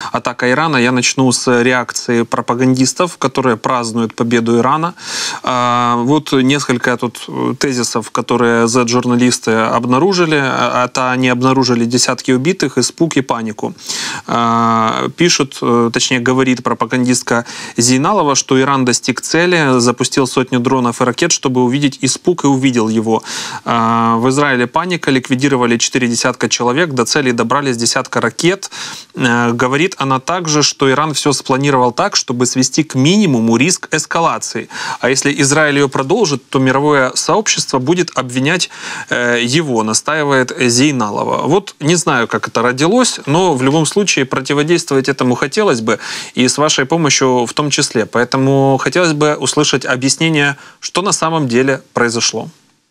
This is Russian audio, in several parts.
атака Ирана. Я начну с реакции пропагандистов, которые празднуют победу Ирана. Вот несколько тут тезисов, которые Z-журналисты обнаружили. Это они обнаружили десятки убитых, испуг и панику. Пишут, точнее говорит пропагандистка Зейналова, что Иран достиг цели, запустил сотню дронов и ракет, чтобы увидеть испуг, и увидел его. В Израиле паника, ликвидировали 4 десятка человек, до цели добрались десятка ракет. Говорит она также, что Иран все спланировал так, чтобы свести к минимуму риск эскалации. А если Израиль ее продолжит, то мировое сообщество будет обвинять его, настаивает Зейналова. Вот не знаю, как это родилось, но в любом случае противодействовать этому хотелось бы, и с вашей помощью в том числе. Поэтому хотелось бы услышать объяснение, что на самом деле произошло.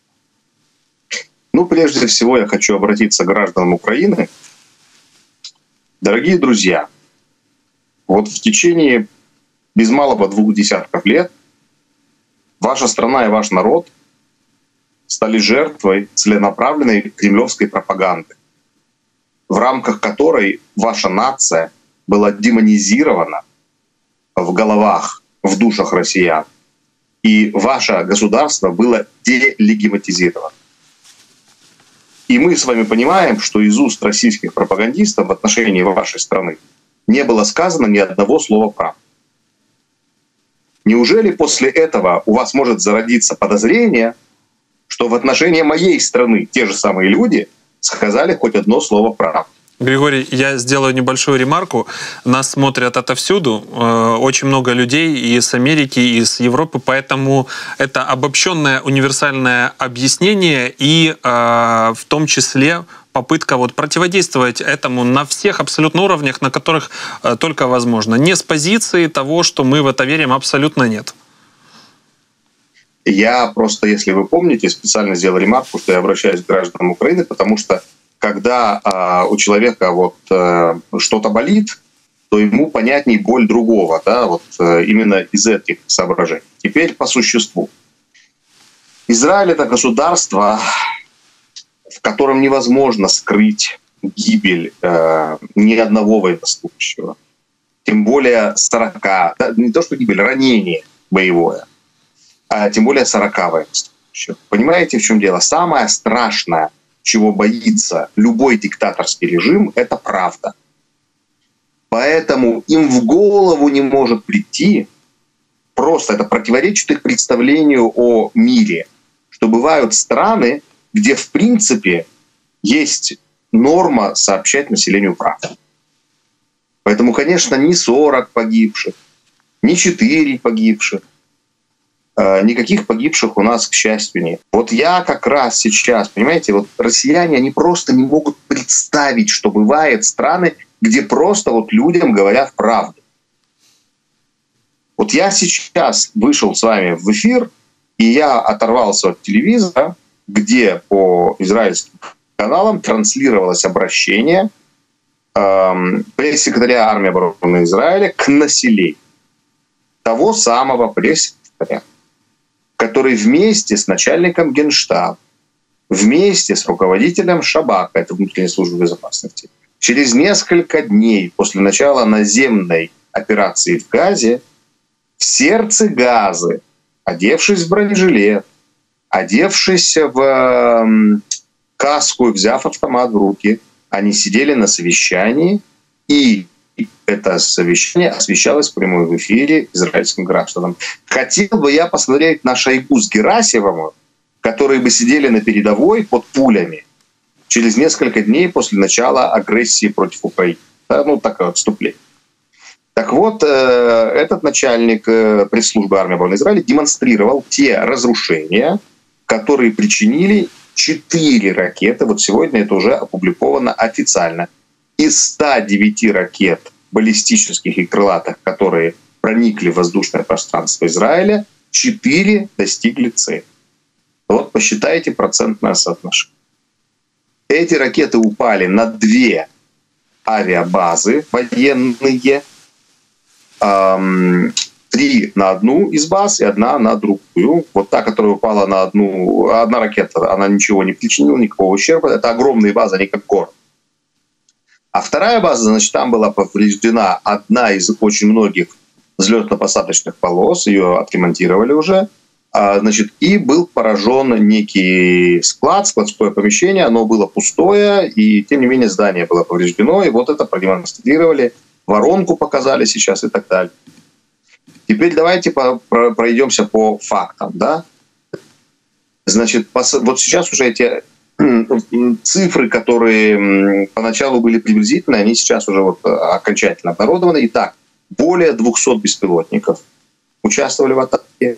Ну, прежде всего, я хочу обратиться к гражданам Украины. Дорогие друзья, вот в течение без малого 2 десятков лет ваша страна и ваш народ стали жертвой целенаправленной кремлевской пропаганды, в рамках которой ваша нация была демонизирована в головах, в душах россиян, и ваше государство было делегитимизировано. И мы с вами понимаем, что из уст российских пропагандистов в отношении вашей страны не было сказано ни одного слова правды. Неужели после этого у вас может зародиться подозрение, что в отношении моей страны те же самые люди сказали хоть одно слово правды? Григорий, я сделаю небольшую ремарку. Нас смотрят отовсюду. Очень много людей и из Америки, и из Европы. Поэтому это обобщенное универсальное объяснение и в том числе попытка вот противодействовать этому на всех абсолютно уровнях, на которых только возможно. Не с позиции того, что мы в это верим, абсолютно нет. Я просто, если вы помните, специально сделал ремарку, что я обращаюсь к гражданам Украины, потому что когда у человека вот что-то болит, то ему понятней боль другого, да, вот именно из этих соображений. Теперь по существу. Израиль — это государство, в котором невозможно скрыть гибель ни одного военнослужащего. Тем более 40, да, не то что гибель, ранение боевое, а тем более 40 военнослужащих. Понимаете, в чем дело? Самое страшное, чего боится любой диктаторский режим, это правда. Поэтому им в голову не может прийти, просто это противоречит их представлению о мире, что бывают страны, где в принципе есть норма сообщать населению правду. Поэтому, конечно, ни 40 погибших, ни 4 погибших, никаких погибших у нас, к счастью, нет. Вот я как раз сейчас, понимаете, вот россияне, они просто не могут представить, что бывают страны, где просто вот людям говорят правду. Вот я сейчас вышел с вами в эфир, и я оторвался от телевизора, где по израильским каналам транслировалось обращение пресс-секретаря армии обороны Израиля к населению. Того самого пресс-секретаря, который вместе с начальником Генштаба, вместе с руководителем Шабака, это внутренней службы безопасности, через несколько дней после начала наземной операции в Газе, в сердце Газы, одевшись в бронежилет, одевшись в каску и взяв автомат в руки, они сидели на совещании, и это совещание освещалось в прямом эфире израильским гражданам. Хотел бы я посмотреть на Шойгу с Герасимовым, которые бы сидели на передовой под пулями через несколько дней после начала агрессии против Украины. Да, ну, такое отступление. Так вот, этот начальник пресс-службы армии обороны Израиля демонстрировал те разрушения, которые причинили 4 ракеты. Вот сегодня это уже опубликовано официально. Из 109 ракет баллистических и крылатых, которые проникли в воздушное пространство Израиля, 4 достигли цели. Вот посчитайте процентное соотношение. Эти ракеты упали на 2 авиабазы военные, 3 на одну из баз и 1 на другую. Вот та, которая упала на одна ракета, она ничего не причинила, никакого ущерба. Это огромные базы, они как город. А вторая база, значит, там была повреждена одна из очень многих взлетно-посадочных полос, ее отремонтировали уже, значит, и был поражен некий склад, складское помещение, оно было пустое, и тем не менее здание было повреждено, и вот это продемонстрировали, воронку показали сейчас и так далее. Теперь давайте пройдемся по фактам, да. Значит, вот сейчас уже эти цифры, которые поначалу были приблизительные, они сейчас уже вот окончательно обнародованы. Итак, более 200 беспилотников участвовали в атаке.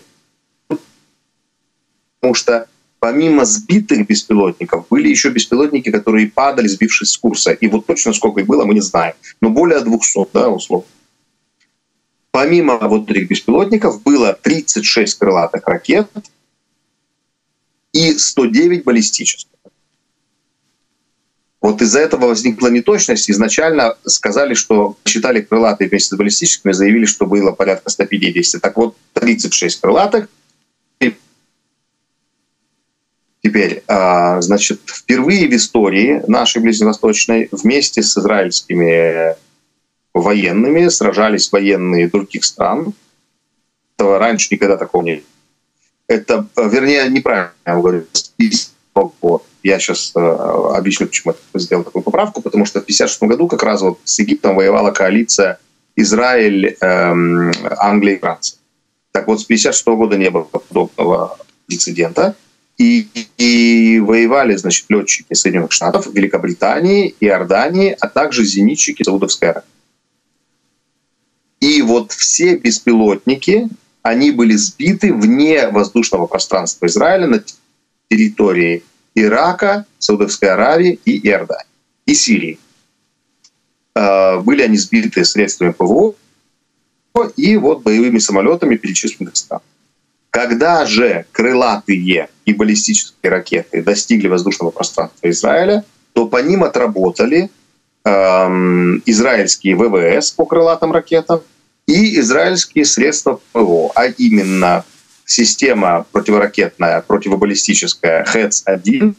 Потому что помимо сбитых беспилотников, были еще беспилотники, которые падали, сбившись с курса. И вот точно сколько их было, мы не знаем. Но более 200, да, условно. Помимо вот этих беспилотников было 36 крылатых ракет и 109 баллистических. Вот из-за этого возникла неточность. Изначально сказали, что считали крылатые вместе с баллистическими, заявили, что было порядка 150. Так вот, 36 крылатых. Теперь, значит, впервые в истории нашей ближневосточной вместе с израильскими военными сражались военные других стран. Этого раньше никогда такого не было. Это, вернее, неправильно я говорю. Я сейчас объясню, почему я сделал такую поправку, потому что в 1956 году как раз вот с Египтом воевала коалиция Израиль, Англия и Франция. Так вот, с 1956 года не было подобного прецедента. И воевали, значит, летчики Соединенных Штатов, Великобритании, Иордании, а также зенитчики Саудовской Аравии. И вот все беспилотники, они были сбиты вне воздушного пространства Израиля на территории Ирака, Саудовской Аравии и Иордании, и Сирии. Были они сбиты средствами ПВО и вот боевыми самолетами перечисленных стран. Когда же крылатые и баллистические ракеты достигли воздушного пространства Израиля, то по ним отработали израильские ВВС по крылатым ракетам и израильские средства ПВО, а именно система противоракетная, противобаллистическая ХЭЦ-1,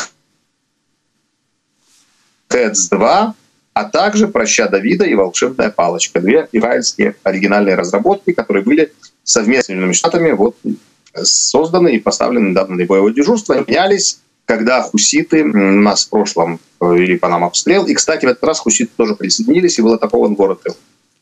ХЭЦ-2, а также «Проща Давида» и «Волшебная палочка». Две израильские оригинальные разработки, которые были совместными штатами вот, созданы и поставлены недавно на боевое дежурство. Менялись, когда хуситы нас в прошлом вели по нам обстрел. И, кстати, в этот раз хуситы тоже присоединились, и был атакован город Ил.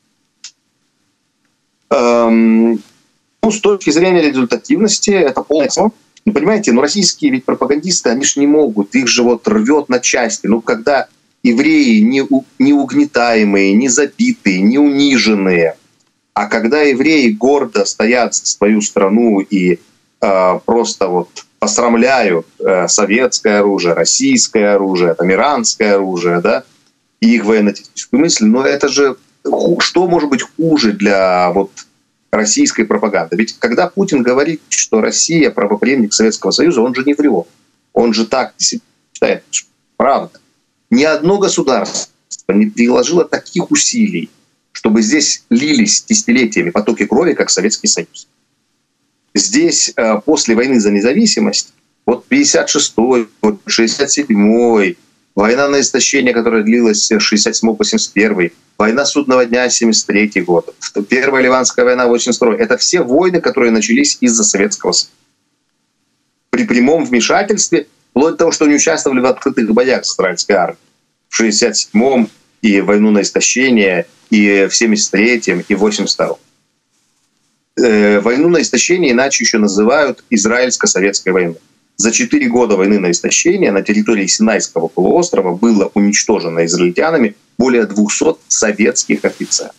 Ну, с точки зрения результативности, это полное сон. Ну, понимаете, российские ведь пропагандисты, они же не могут, их же вот рвет на части. Ну, когда евреи не угнетаемые, не забитые, не униженные, а когда евреи гордо стоят за свою страну и просто вот посрамляют советское оружие, российское оружие, там, иранское оружие, да, и их военно-техническую мысль, но это же что может быть хуже для вот российской пропаганды? Ведь когда Путин говорит, что Россия правопреемник Советского Союза, он же не врет. Он же так считает, правда. Ни одно государство не приложило таких усилий, чтобы здесь лились десятилетиями потоки крови, как Советский Союз. Здесь после войны за независимость, вот 56-й, вот 67-й, война на истощение, которая длилась с 67 по 71, война судного дня 73 год, Первая Ливанская война 82, это все войны, которые начались из-за Советского Союза. При прямом вмешательстве, вплоть до того, что они участвовали в открытых боях с израильской армией. В 67-м и войну на истощение, и в 73-м, и в 82-м. Войну на истощение иначе еще называют израильско-советской войной. За 4 года войны на истощение на территории Синайского полуострова было уничтожено израильтянами более 200 советских офицеров.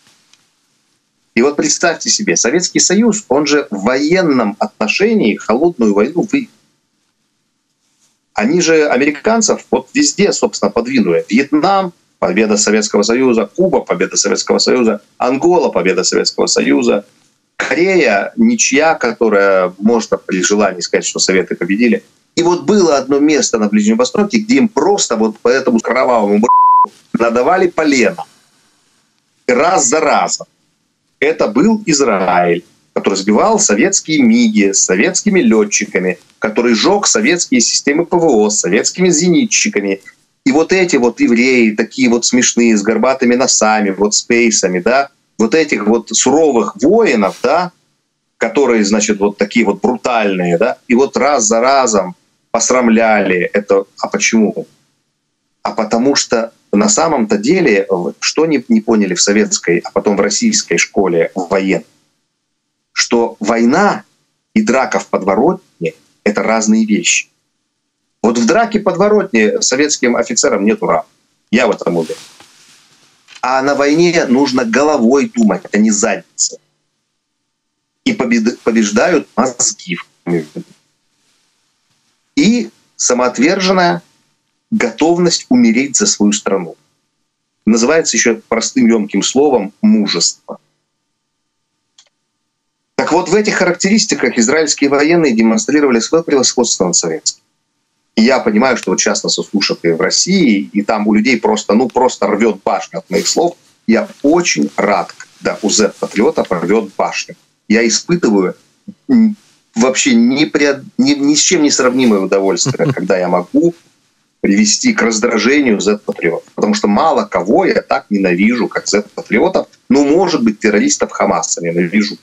И вот представьте себе, Советский Союз, он же в военном отношении холодную войну выиграл. Они же американцев вот везде, собственно, подвинули. Вьетнам — победа Советского Союза, Куба — победа Советского Союза, Ангола — победа Советского Союза, Корея — ничья, которая можно при желании сказать, что Советы победили. И вот было одно место на Ближнем Востоке, где им просто вот по этому кровавому надавали полено. Раз за разом. Это был Израиль, который сбивал советские МиГи с советскими летчиками, который жег советские системы ПВО с советскими зенитчиками. И вот эти вот евреи, такие вот смешные, с горбатыми носами, вот с пейсами, да, вот этих вот суровых воинов, да, которые, значит, вот такие вот брутальные, да, и вот раз за разом посрамляли это. А почему? А потому что на самом-то деле, что не поняли в советской, а потом в российской школе военной, что война и драка в подворотне — это разные вещи. Вот в драке подворотне советским офицерам нету равных. Я в этом уверен. А на войне нужно головой думать, а не задницей. И побеждают мозги. И самоотверженная готовность умереть за свою страну. Называется еще простым емким словом мужество. Так вот, в этих характеристиках израильские военные демонстрировали свое превосходство над советским. И я понимаю, что вот сейчас нас услышат и в России, и там у людей просто рвет башню от моих слов. Я очень рад, когда у Z-патриота рвет башню. Я испытываю вообще ни с чем не сравнимое удовольствие, когда я могу привести к раздражению Z-патриотов. Потому что мало кого я так ненавижу, как Z-патриотов. Ну, может быть, террористов Хамаса ненавижу.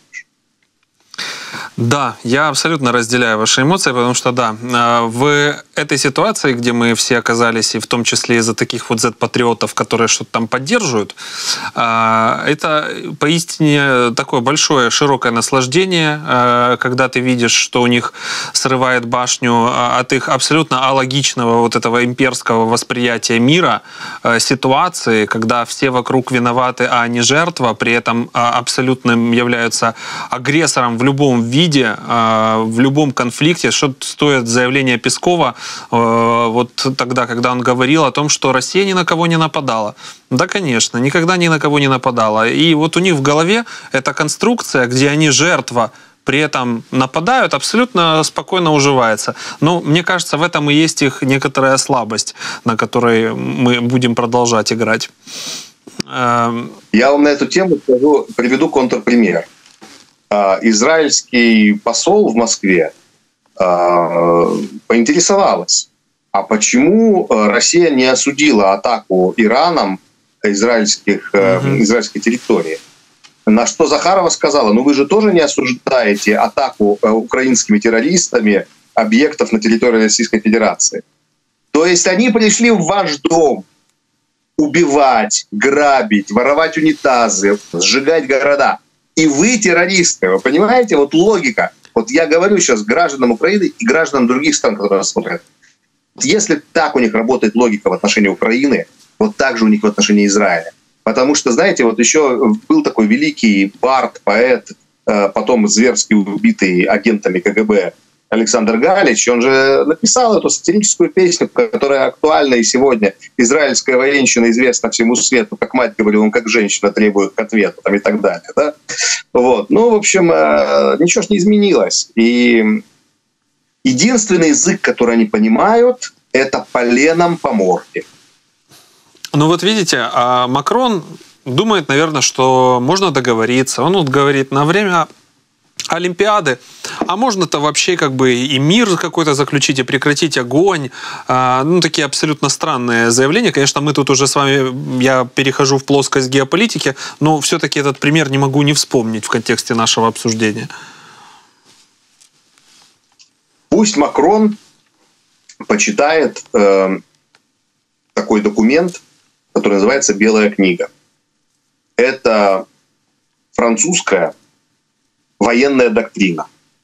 Да, я абсолютно разделяю ваши эмоции, потому что, да, в этой ситуации, где мы все оказались, и в том числе из-за таких вот Z-патриотов, которые что-то там поддерживают, это поистине такое большое, широкое наслаждение, когда ты видишь, что у них срывает башню от их абсолютно алогичного вот этого имперского восприятия мира, ситуации, когда все вокруг виноваты, а не жертва, при этом абсолютно являются агрессором в любом виде, в любом конфликте. Что стоит заявление Пескова вот тогда, когда он говорил о том, что Россия ни на кого не нападала. Да, конечно, никогда ни на кого не нападала. И вот у них в голове эта конструкция, где они жертва, при этом нападают, абсолютно спокойно уживается. Но мне кажется, в этом и есть их некоторая слабость, на которой мы будем продолжать играть. Я вам на эту тему приведу контрпример. Израильский посол в Москве поинтересовалась, а почему Россия не осудила атаку Ираном израильской территории? На что Захарова сказала: ну вы же тоже не осуждаете атаку украинскими террористами объектов на территории Российской Федерации. То есть они пришли в ваш дом убивать, грабить, воровать унитазы, сжигать города. И вы террористы, вы понимаете? Вот логика. Вот я говорю сейчас гражданам Украины и гражданам других стран, которые нас смотрят. Если так у них работает логика в отношении Украины, вот так же у них в отношении Израиля. Потому что, знаете, вот еще был такой великий бард, поэт, потом зверски убитый агентами КГБ Александр Галич, он же написал эту сатирическую песню, которая актуальна и сегодня. Израильская военщина известна всему свету, как мать говорила, он как женщина требует к ответу, там, и так далее. Да? Вот. Ну, в общем, ничего ж не изменилось. И единственный язык, который они понимают, это поленом по морде. Ну вот видите, Макрон думает, наверное, что можно договориться. Он вот говорит, на время Олимпиады, а можно-то вообще как бы и мир какой-то заключить, и прекратить огонь. Ну, такие абсолютно странные заявления. Конечно, мы тут уже с вами, я перехожу в плоскость геополитики, но все-таки этот пример не могу не вспомнить в контексте нашего обсуждения. Пусть Макрон почитает такой документ, который называется «Белая книга». Это французская военная доктрина.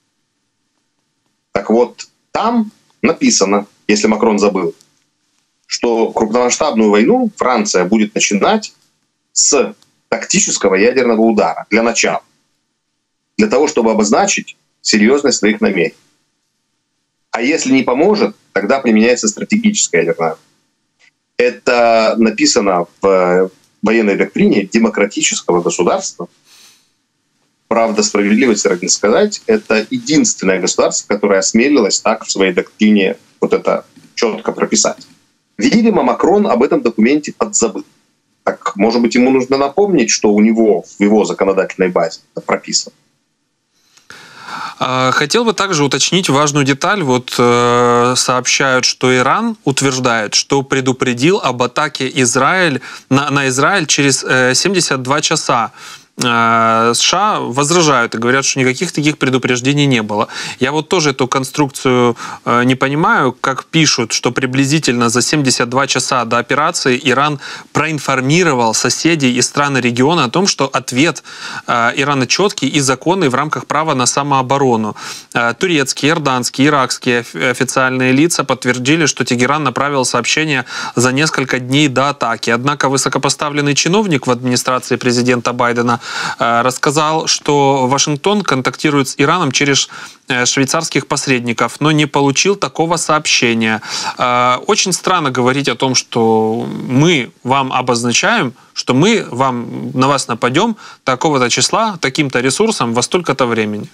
Так вот, там написано, если Макрон забыл, что крупномасштабную войну Франция будет начинать с тактического ядерного удара для начала. Для того, чтобы обозначить серьезность своих намерений. А если не поможет, тогда применяется стратегическое ядерное оружие. Это написано в военной доктрине демократического государства. Правда, справедливости ради сказать, это единственное государство, которое осмелилось так в своей доктрине вот это четко прописать. Видимо, Макрон об этом документе подзабыл. Так, может быть, ему нужно напомнить, что у него в его законодательной базе это прописано. Хотел бы также уточнить важную деталь. Вот сообщают, что Иран утверждает, что предупредил об атаке на Израиль через 72 часа. США возражают и говорят, что никаких таких предупреждений не было. Я вот тоже эту конструкцию не понимаю, как пишут, что приблизительно за 72 часа до операции Иран проинформировал соседей и страны региона о том, что ответ Ирана четкий и законный в рамках права на самооборону. Турецкие, иорданские, иракские официальные лица подтвердили, что Тегеран направил сообщение за несколько дней до атаки. Однако высокопоставленный чиновник в администрации президента Байдена рассказал, что Вашингтон контактирует с Ираном через швейцарских посредников, но не получил такого сообщения. Очень странно говорить о том, что мы вам обозначаем, что мы на вас нападем такого-то числа, таким-то ресурсом во столько-то времени.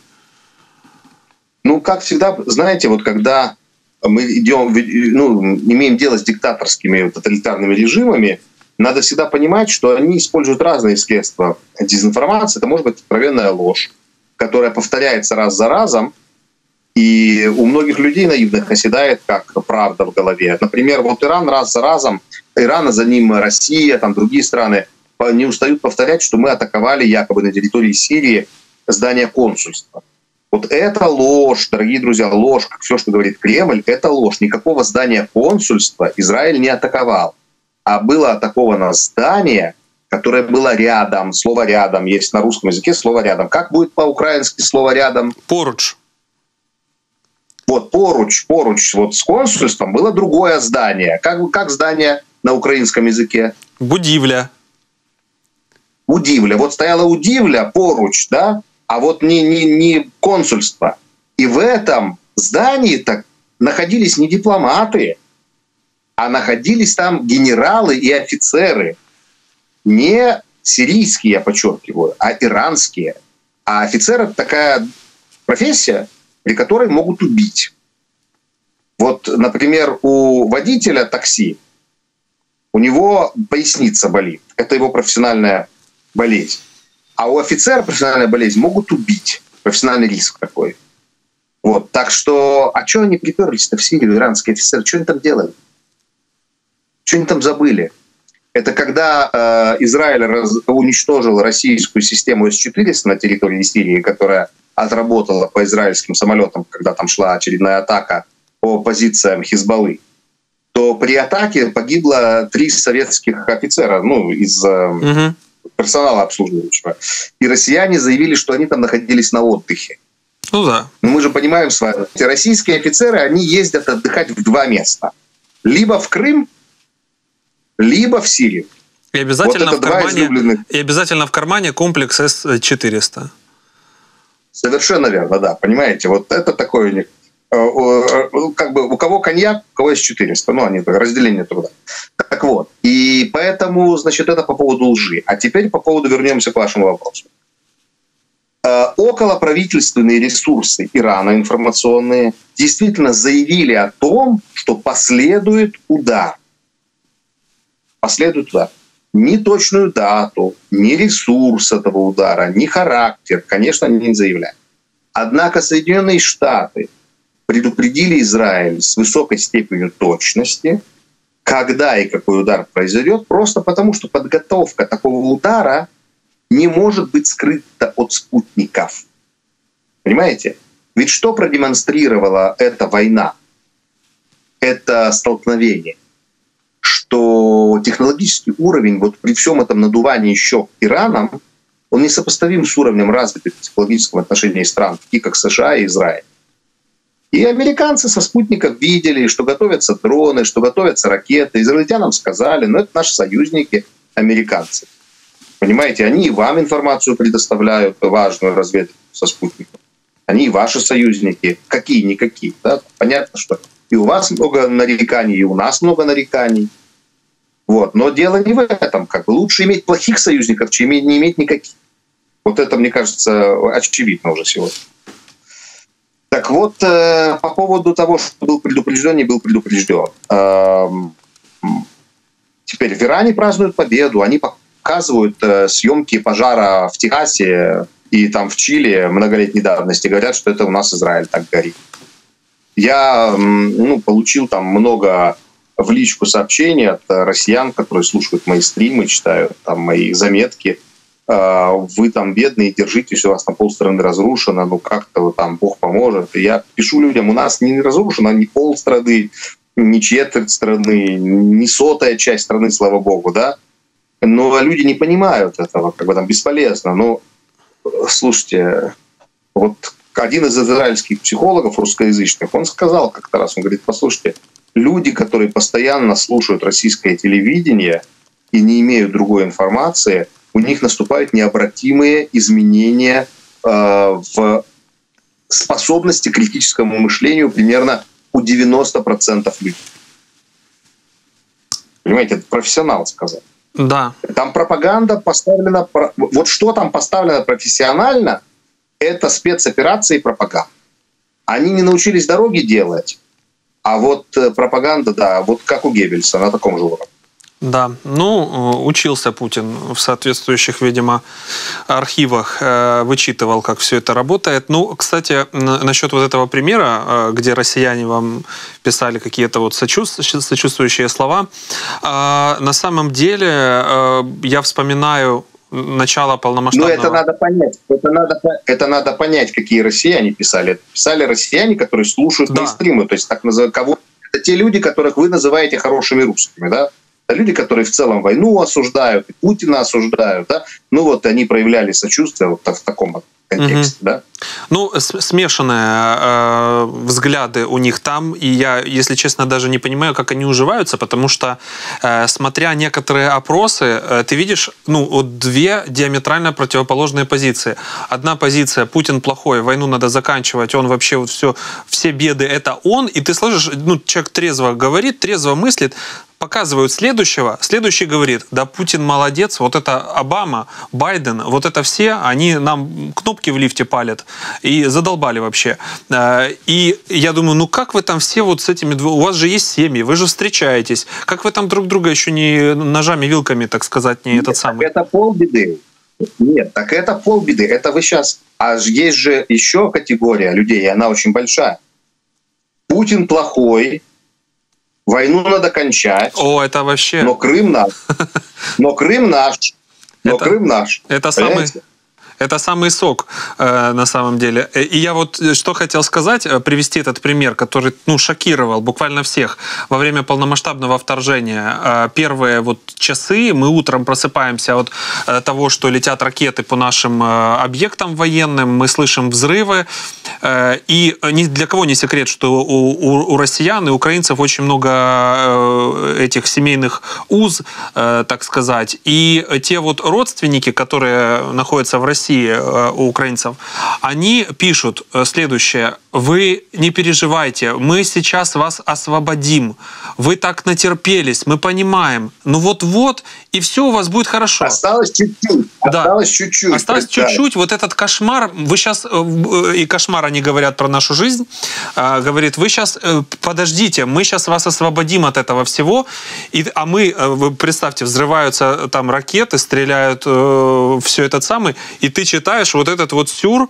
Ну, как всегда, знаете, вот когда мы имеем дело с диктаторскими тоталитарными режимами, надо всегда понимать, что они используют разные средства дезинформации. Это может быть откровенная ложь, которая повторяется раз за разом, и у многих людей наивных оседает как правда в голове. Например, вот Иран раз за разом, Иран, а за ним Россия, там другие страны не устают повторять, что мы атаковали якобы на территории Сирии здание консульства. Вот это ложь, дорогие друзья, ложь, как все, что говорит Кремль, это ложь. Никакого здания консульства Израиль не атаковал. А было атаковано здание, которое было рядом. Слово «рядом» есть на русском языке, слово «рядом». Как будет по-украински слово «рядом»? Поруч. Вот поруч. Вот с консульством было другое здание. Как здание на украинском языке? Будивля. Удивля. Вот стояла удивля, поруч, да? А вот не консульство. И в этом здании-то находились не дипломаты, а находились там генералы и офицеры. Не сирийские, я подчеркиваю, а иранские. А офицер — это такая профессия, при которой могут убить. Вот, например, у водителя такси, у него поясница болит. Это его профессиональная болезнь. А у офицера профессиональная болезнь могут убить. Профессиональный риск такой. Вот. Так что, а что они приперлись-то в Сирию, иранские офицеры? Что они там делали? Что они там забыли? Это когда Израиль уничтожил российскую систему С-400 на территории Сирии, которая отработала по израильским самолетам, когда там шла очередная атака по позициям Хизбаллы, то при атаке погибло 3 советских офицера, из персонала обслуживающего. И россияне заявили, что они там находились на отдыхе. Ну да. Но мы же понимаем с вами, эти российские офицеры, они ездят отдыхать в 2 места. Либо в Крым, либо в Сирию. И обязательно, вот и обязательно в кармане комплекс С-400. Совершенно верно, да. Понимаете, вот это такое, как бы у кого коньяк, у кого С-400. Они разделение труда. Так вот. И поэтому, значит, это по поводу лжи. А теперь по поводу, вернемся к вашему вопросу. Околоправительственные ресурсы Ирана информационные действительно заявили о том, что последует удар. Последует удар. Ни точную дату, ни ресурс этого удара, ни характер, конечно, они не заявляют. Однако Соединенные Штаты предупредили Израиль с высокой степенью точности, когда и какой удар произойдет, просто потому, что подготовка такого удара не может быть скрыта от спутников. Понимаете? Ведь что продемонстрировала эта война? Это столкновение. Что технологический уровень вот при всем этом надувании щек Ираном, он несопоставим с уровнем развитых в технологическом отношении стран, таких как США и Израиль. И американцы со спутников видели, что готовятся дроны, что готовятся ракеты. Израильтянам сказали, это наши союзники, американцы. Понимаете, они и вам информацию предоставляют, важную разведку со спутников. Они и ваши союзники, какие-никакие. Да? Понятно, что и у вас много нареканий, и у нас много нареканий. Вот. Но дело не в этом. Лучше иметь плохих союзников, чем не иметь никаких. Вот это, мне кажется, очевидно уже сегодня. Так вот, по поводу того, что был предупрежден, не был предупрежден. Теперь в Иране празднуют победу. Они показывают съемки пожара в Техасе И там в Чили многолетней давности говорят, что это у нас Израиль так горит. Я получил там много в личку сообщений от россиян, которые слушают мои стримы, читают там мои заметки. Вы там бедные, держитесь, у вас там полстраны разрушено, ну как-то там Бог поможет. И я пишу людям, у нас не разрушено ни полстраны, ни четверть страны, ни сотая часть страны, слава Богу, да. Но люди не понимают этого, как бы там бесполезно. Но слушайте, вот один из израильских психологов русскоязычных, он сказал как-то раз, он говорит, послушайте, люди, которые постоянно слушают российское телевидение и не имеют другой информации, у них наступают необратимые изменения в способности к критическому мышлению примерно у 90% людей. Понимаете, это профессионал сказал. Да. Там пропаганда поставлена... Вот что там поставлено профессионально, это спецоперации и пропаганда. Они не научились дороги делать, а вот пропаганда, да, вот как у Геббельса, на таком же уровне. Да, ну, учился Путин в соответствующих, видимо, архивах, вычитывал, как все это работает. Ну, кстати, насчет вот этого примера, где россияне вам писали какие-то вот сочувствующие слова, на самом деле я вспоминаю начало полномасштабного... Ну, это надо понять. Это надо понять, какие россияне писали. Писали россияне, которые слушают мои стримы. То есть, так называемые, кого... Это те люди, которых вы называете хорошими русскими, да? Это люди, которые в целом войну осуждают, и Путина осуждают, да? Ну, вот они проявляли сочувствие вот в таком контексте, да? Ну, смешанные взгляды у них там, и я, если честно, даже не понимаю, как они уживаются, потому что, смотря некоторые опросы, ты видишь, ну, вот две диаметрально противоположные позиции. Одна позиция: Путин плохой, войну надо заканчивать, он вообще вот все беды это он, и ты слышишь, ну, человек трезво говорит, трезво мыслит, показывают следующего, следующий говорит: да, Путин молодец, вот это Обама, Байден, вот это все, они нам кнопки в лифте палят и задолбали вообще. И я думаю, ну как вы там все вот с этими двумя, у вас же есть семьи, вы же встречаетесь, как вы там друг друга еще не ножами, вилками, так сказать, не этот самый... Это полбеды. Нет, так это полбеды. Это вы сейчас... А есть же еще категория людей, и она очень большая. Путин плохой, войну надо кончать. О, это вообще... Но Крым наш. Но Крым наш. Но Крым наш. Это самый сок, на самом деле. И я вот что хотел сказать, привести этот пример, который, ну, шокировал буквально всех. Во время полномасштабного вторжения первые вот часы мы утром просыпаемся от того, что летят ракеты по нашим объектам военным, мы слышим взрывы. И ни для кого не секрет, что у россиян и украинцев очень много этих семейных уз, так сказать. И те вот родственники, которые находятся в России, у украинцев, они пишут следующее: вы не переживайте, мы сейчас вас освободим, вы так натерпелись, мы понимаем, ну вот-вот, и все у вас будет хорошо. Осталось чуть-чуть. Да. Осталось чуть-чуть. Вот этот кошмар, вы сейчас, и кошмар они говорят про нашу жизнь, говорит, вы сейчас подождите, мы сейчас вас освободим от этого всего, а мы, вы представьте, взрываются там ракеты, стреляют, все этот самый, и ты читаешь вот этот вот сюр,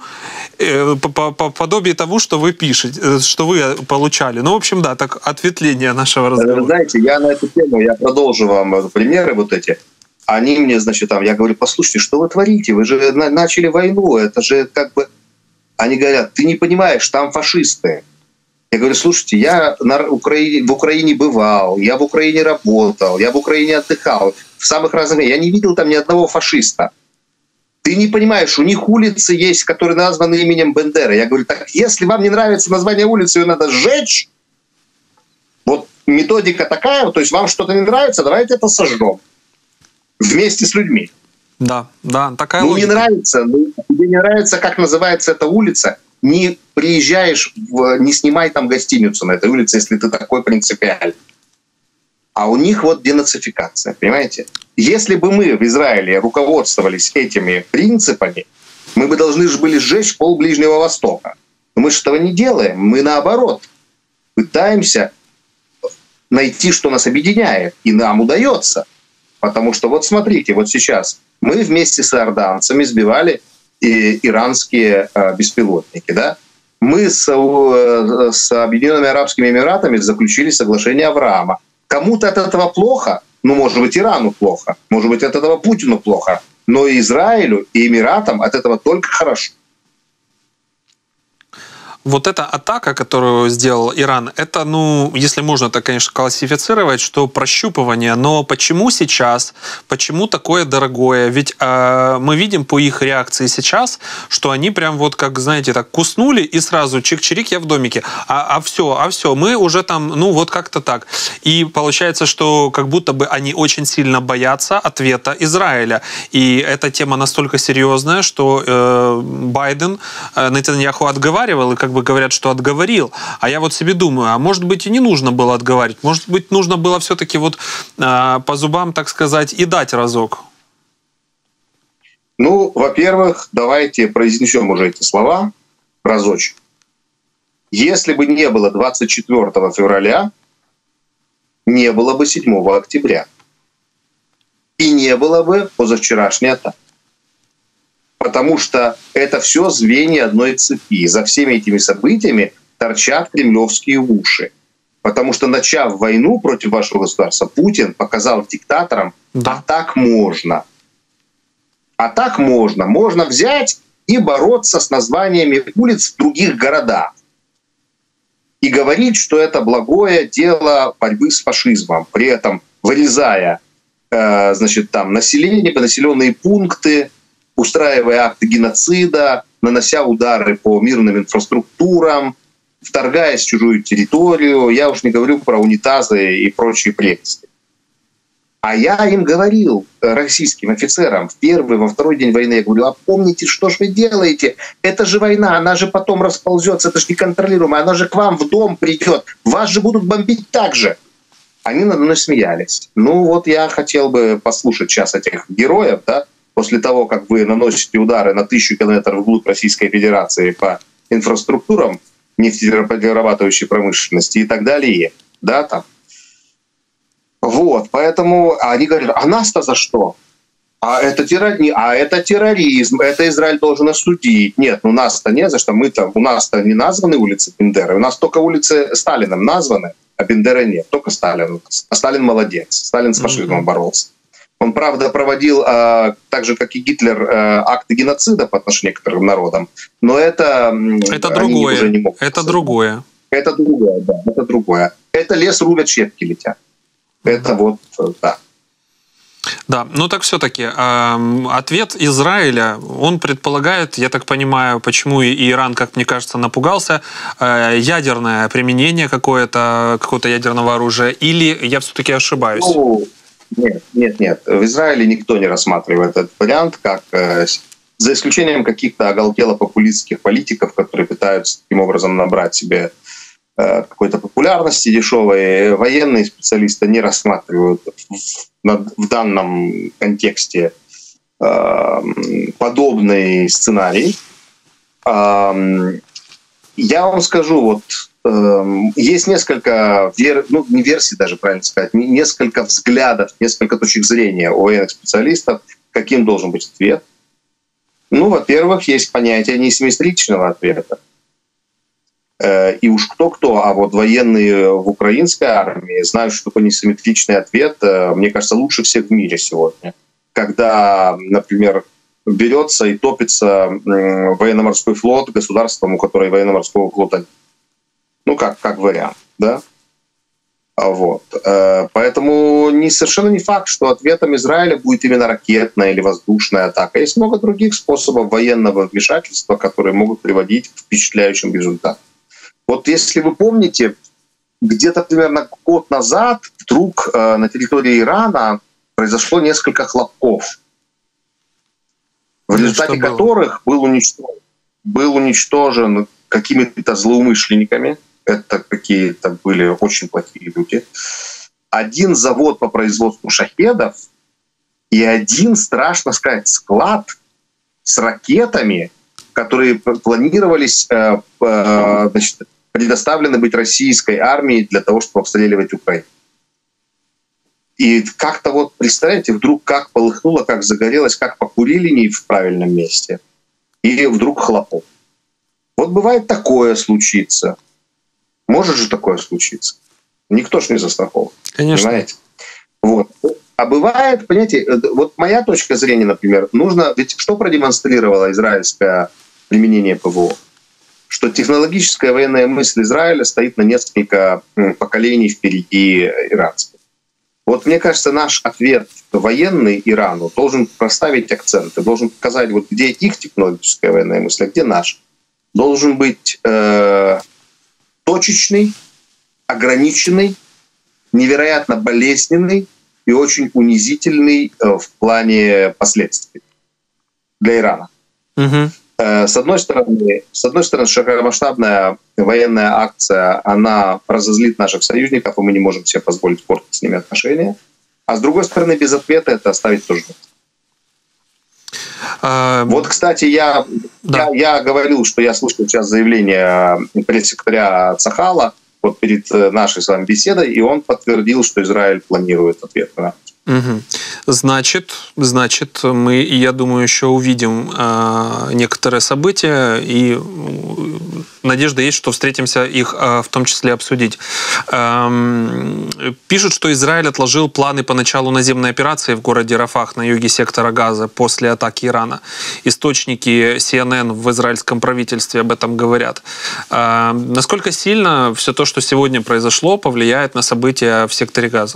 подобие того, что вы пишете, что вы получали. Ну, в общем, да, так ответвление нашего разговора. Вы знаете, я на эту тему, я продолжу вам примеры вот эти. Они мне, значит, там, я говорю, послушайте, что вы творите? Вы же начали войну, это же как бы... Они говорят, ты не понимаешь, там фашисты. Я говорю, слушайте, я в Украине бывал, я в Украине работал, я в Украине отдыхал, в самых разных... Я не видел там ни одного фашиста. Ты не понимаешь, у них улицы есть, которые названы именем Бендеры. Я говорю, так если вам не нравится название улицы, ее надо сжечь. Вот методика такая, то есть вам что-то не нравится, давайте это сожжем. Вместе с людьми. Да, такая логика. Тебе не нравится, как называется эта улица, не приезжаешь, не снимай там гостиницу на этой улице, если ты такой принципиальный. А у них вот денацификация, понимаете? Если бы мы в Израиле руководствовались этими принципами, мы бы должны были сжечь пол Ближнего Востока. Но мы же этого не делаем. Мы, наоборот, пытаемся найти, что нас объединяет. И нам удается. Потому что вот смотрите, вот сейчас мы вместе с иорданцами сбивали иранские беспилотники. Да? Мы с Объединенными Арабскими Эмиратами заключили соглашение Авраама. Кому-то от этого плохо, ну, может быть, Ирану плохо, может быть, от этого Путину плохо, но и Израилю, и Эмиратам от этого только хорошо. Вот эта атака, которую сделал Иран, это, ну, если можно так, конечно, классифицировать, что прощупывание. Но почему сейчас, почему такое дорогое? Ведь мы видим по их реакции сейчас, что они прям вот, как, знаете, так куснули и сразу чик-чирик, я в домике. А все, мы уже там, ну, вот как-то так. И получается, что как будто бы они очень сильно боятся ответа Израиля. И эта тема настолько серьезная, что Байден Нетаньяху отговаривал, и как бы говорят, что отговорил. А я вот себе думаю, а может быть и не нужно было отговаривать? Может быть, нужно было все-таки вот по зубам, так сказать, и дать разок? Ну, во-первых, давайте произнесем уже эти слова разочек. Если бы не было 24 февраля, не было бы 7 октября. И не было бы позавчерашней атаки. Потому что это все звенья одной цепи. За всеми этими событиями торчат кремлевские уши. Потому что, начав войну против вашего государства, Путин показал диктаторам, а так можно. А так можно. Можно взять и бороться с названиями улиц в других городах. И говорить, что это благое дело борьбы с фашизмом. При этом вырезая значит, там, население, населенные пункты, устраивая акты геноцида, нанося удары по мирным инфраструктурам, вторгаясь в чужую территорию. Я уж не говорю про унитазы и прочие прелести. А я им говорил, российским офицерам, в первый, во второй день войны, я говорю, а помните, что же вы делаете? Это же война, она же потом расползется, это же неконтролируемо, она же к вам в дом придет, вас же будут бомбить так же. Они надо мной смеялись. Ну вот я хотел бы послушать сейчас этих героев, да, после того, как вы наносите удары на 1000 километров вглубь Российской Федерации по инфраструктурам нефтеперерабатывающей промышленности и так далее, да, там. Вот, поэтому они говорят, а нас-то за что? А это терроризм, это Израиль должен осудить. Нет, ну нас-то не за что, у нас-то не названы улицы Бендеры, у нас только улицы Сталином названы, а Бендеры нет, только Сталин. А Сталин молодец, Сталин с фашизмом боролся. Он, правда, проводил, так же, как и Гитлер, акты геноцида по отношению к некоторым народам, но это другое. Уже не могут. Это другое. Это другое, да, это другое. Это лес рубят, щепки летят. Это вот, да. Да, ну так все-таки ответ Израиля, он предполагает, я так понимаю, почему и Иран, как мне кажется, напугался, ядерное применение какого-то ядерного оружия, или я все-таки ошибаюсь? Ну, нет. В Израиле никто не рассматривает этот вариант, как за исключением каких-то оголтело-популистских политиков, которые пытаются таким образом набрать себе какой-то популярности дешевой, военные специалисты не рассматривают в данном контексте подобный сценарий. Я вам скажу, вот есть несколько не версий, даже правильно сказать, несколько взглядов, несколько точек зрения у военных специалистов, каким должен быть ответ. Ну, во-первых, есть понятие несимметричного ответа. И уж кто-кто, а вот военные в украинской армии знают, что такое несимметричный ответ, мне кажется, лучше всех в мире сегодня. Когда, например, берется и топится военно-морской флот государством, у которого военно-морского флота нет. Ну, как вариант, да? Вот. Поэтому совершенно не факт, что ответом Израиля будет именно ракетная или воздушная атака. Есть много других способов военного вмешательства, которые могут приводить к впечатляющим результатам. Вот если вы помните, где-то примерно год назад вдруг на территории Ирана произошло несколько хлопков, в результате которых был уничтожен какими-то злоумышленниками. Это какие-то были очень плохие люди. Один завод по производству шахедов и один, страшно сказать, склад с ракетами, которые планировались предоставлены быть российской армией для того, чтобы обстреливать Украину. И как-то вот, представляете, вдруг как полыхнуло, как загорелось, как покурили не в правильном месте. и вдруг хлопок. Вот бывает такое случиться. Может же такое случиться. Никто ж не застрахован. Конечно. Понимаете? Вот. А бывает, понимаете, вот моя точка зрения, например, нужно... Ведь что продемонстрировало израильское применение ПВО? Что технологическая военная мысль Израиля стоит на несколько поколений впереди иранской. Вот мне кажется, наш ответ военный Ирану должен проставить акценты, должен показать, вот где их технологическая военная мысль, а где наша. Должен быть точечный, ограниченный, невероятно болезненный и очень унизительный в плане последствий для Ирана. Угу. С одной стороны, широкомасштабная военная акция, она разозлит наших союзников, и мы не можем себе позволить портить с ними отношения. А с другой стороны, без ответа это оставить тоже нет. Вот, кстати, я говорил, что я слышал сейчас заявление пресс-секретаря Цахала вот перед нашей с вами беседой, и он подтвердил, что Израиль планирует ответ на это. Угу. Значит, мы, я думаю, еще увидим некоторые события, и надежда есть, что встретимся их в том числе обсудить. Пишут, что Израиль отложил планы по началу наземной операции в городе Рафах на юге сектора Газа после атаки Ирана. Источники CNN в израильском правительстве об этом говорят. Насколько сильно все то, что сегодня произошло, повлияет на события в секторе Газа?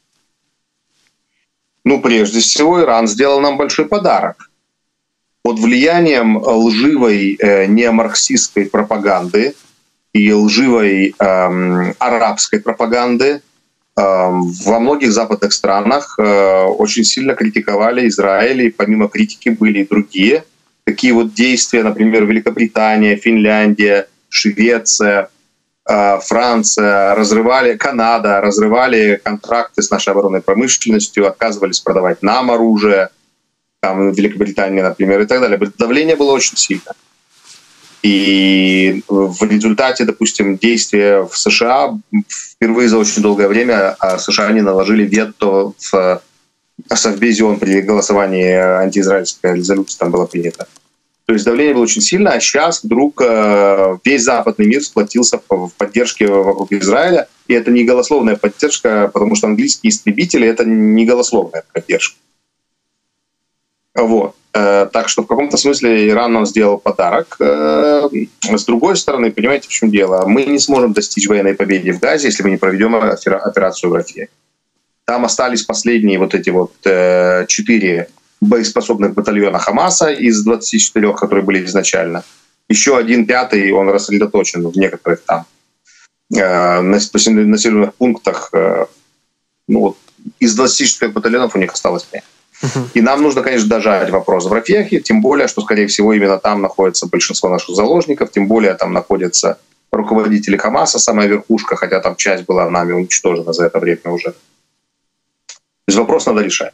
Ну, прежде всего, Иран сделал нам большой подарок. Под влиянием лживой неомарксистской пропаганды и лживой арабской пропаганды во многих западных странах очень сильно критиковали Израиль, и помимо критики были и другие. Такие вот действия, например, Великобритания, Финляндия, Швеция, Франция, Канада разрывали контракты с нашей оборонной промышленностью, отказывались продавать нам оружие, там, Великобритания, например, и так далее. Давление было очень сильно. И в результате, допустим, действия в США впервые за очень долгое время США не наложили вето в Совбезе ООН при голосовании антиизраильской резолюции там было принято. То есть давление было очень сильно, а сейчас вдруг весь западный мир сплотился в поддержке вокруг Израиля. И это не голословная поддержка, потому что английские истребители — это не голословная поддержка. Вот. Так что в каком-то смысле Иран нам сделал подарок. С другой стороны, понимаете, в чем дело? Мы не сможем достичь военной победы в Газе, если мы не проведем операцию в Рафе. Там остались последние вот эти вот 4 боеспособных батальона Хамаса из 24, которые были изначально. Еще 1 5, он рассредоточен в некоторых там населенных пунктах. Ну, вот, из 24 батальонов у них осталось 5. И нам нужно, конечно, дожать вопрос в Рафехе, тем более, что, скорее всего, именно там находится большинство наших заложников, тем более там находятся руководители Хамаса, самая верхушка, хотя там часть была нами уничтожена за это время уже. То есть вопрос надо решать.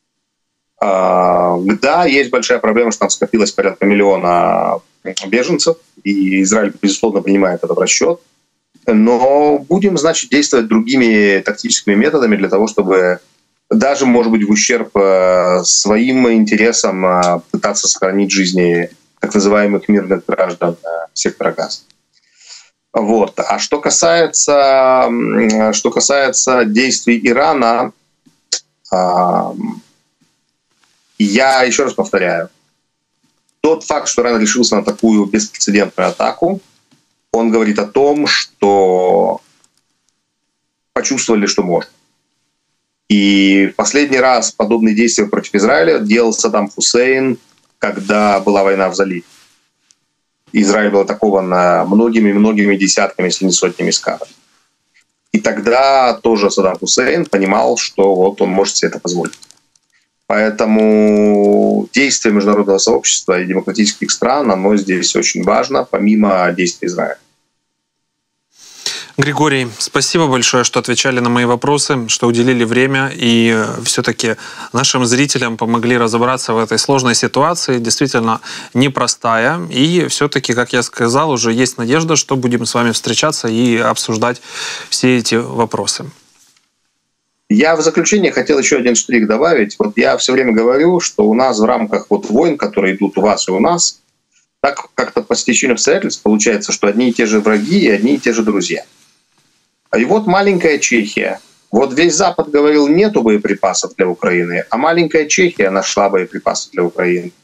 Да, есть большая проблема, что там скопилось порядка 1 миллиона беженцев, и Израиль, безусловно, принимает это в расчет. Но будем, значит, действовать другими тактическими методами для того, чтобы даже, может быть, в ущерб своим интересам пытаться сохранить жизни так называемых мирных граждан сектора Газа. Вот. А что касается действий Ирана, я еще раз повторяю, тот факт, что Иран решился на такую беспрецедентную атаку, он говорит о том, что почувствовали, что можно. И в последний раз подобные действия против Израиля делал Саддам Хусейн, когда была война в заливе. Израиль был атакован многими десятками, если не сотнями эскадров. И тогда тоже Саддам Хусейн понимал, что вот он может себе это позволить. Поэтому действие международного сообщества и демократических стран, оно здесь очень важно, помимо действий Израиля. Григорий, спасибо большое, что отвечали на мои вопросы, что уделили время и все-таки нашим зрителям помогли разобраться в этой сложной ситуации, действительно непростая. И все-таки, как я сказал, уже есть надежда, что будем с вами встречаться и обсуждать все эти вопросы. Я в заключение хотел еще один штрих добавить. Вот я все время говорю, что у нас в рамках вот войн, которые идут у вас и у нас, Так как-то по стечению обстоятельств получается, что одни и те же враги и одни и те же друзья. И вот маленькая Чехия. Вот весь Запад говорил, нету боеприпасов для Украины, а маленькая Чехия нашла боеприпасы для Украины.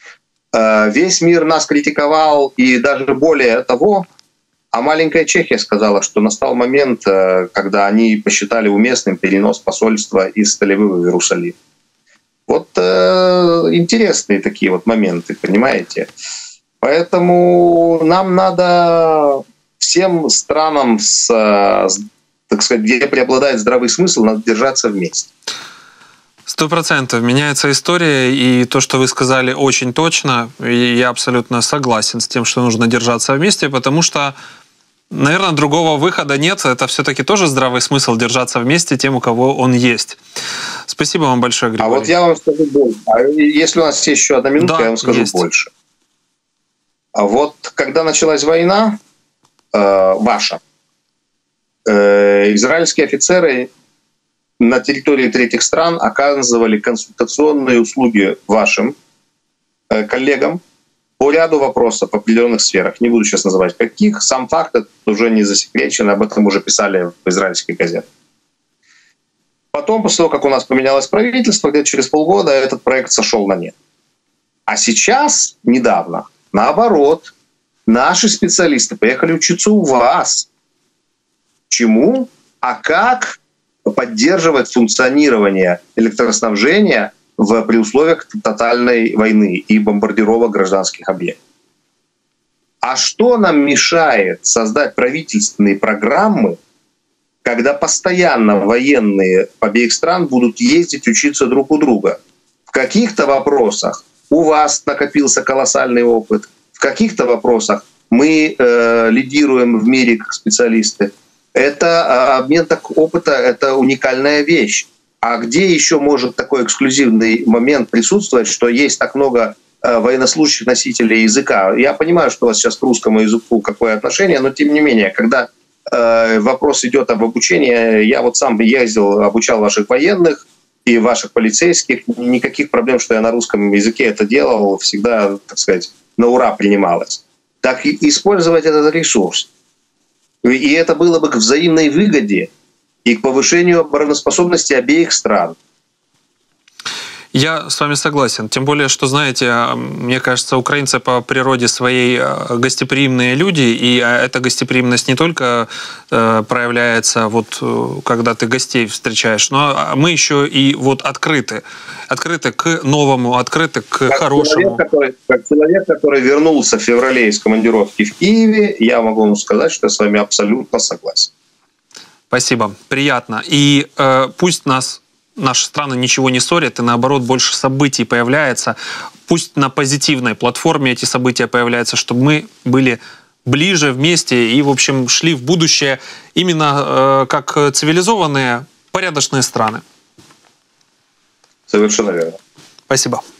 Весь мир нас критиковал, и даже более того, а маленькая Чехия сказала, что настал момент, когда они посчитали уместным перенос посольства из Тель-Авива в Иерусалим. Вот интересные такие вот моменты, понимаете? Поэтому нам надо всем странам, так сказать, где преобладает здравый смысл, надо держаться вместе. 100% меняется история, и то, что вы сказали, очень точно. И я абсолютно согласен с тем, что нужно держаться вместе, потому что, наверное, другого выхода нет. Это все-таки тоже здравый смысл держаться вместе тем, у кого он есть. Спасибо вам большое, Григорий. А вот я вам скажу больше. Если у нас есть еще одна минутка, да, я вам скажу больше. А вот когда началась война ваша, израильские офицеры на территории третьих стран оказывали консультационные услуги вашим коллегам по ряду вопросов в определенных сферах. Не буду сейчас называть каких. Сам факт это уже не засекречен, об этом уже писали в израильской газете. Потом, после того, как у нас поменялось правительство, где-то через полгода этот проект сошел на нет. А сейчас, недавно, наоборот, наши специалисты поехали учиться у вас. Чему? А как поддерживать функционирование электроснабжения при условиях тотальной войны и бомбардировок гражданских объектов. А что нам мешает создать правительственные программы, когда постоянно военные обеих стран будут ездить учиться друг у друга? В каких-то вопросах у вас накопился колоссальный опыт, в каких-то вопросах мы лидируем в мире как специалисты. Это обмен опыта, это уникальная вещь. А где еще может такой эксклюзивный момент присутствовать, что есть так много военнослужащих носителей языка? Я понимаю, что у вас сейчас к русскому языку какое отношение, но тем не менее, когда вопрос идет об обучении, я вот сам ездил, обучал ваших военных и ваших полицейских, никаких проблем, что я на русском языке это делал, всегда, так сказать, на ура принималось. Так и использовать этот ресурс. И это было бы к взаимной выгоде и к повышению обороноспособности обеих стран. Я с вами согласен. Тем более, что, знаете, мне кажется, украинцы по природе своей гостеприимные люди, и эта гостеприимность не только проявляется, вот, когда ты гостей встречаешь, но мы еще и вот открыты. Открыты к новому, открыты к хорошему. Как человек, который вернулся в феврале из командировки в Киеве, я могу вам сказать, что я с вами абсолютно согласен. Спасибо. Приятно. И пусть наши страны ничего не ссорят, и наоборот больше событий появляется. Пусть на позитивной платформе эти события появляются, чтобы мы были ближе вместе и, в общем, шли в будущее именно как цивилизованные, порядочные страны. Совершенно верно. Спасибо.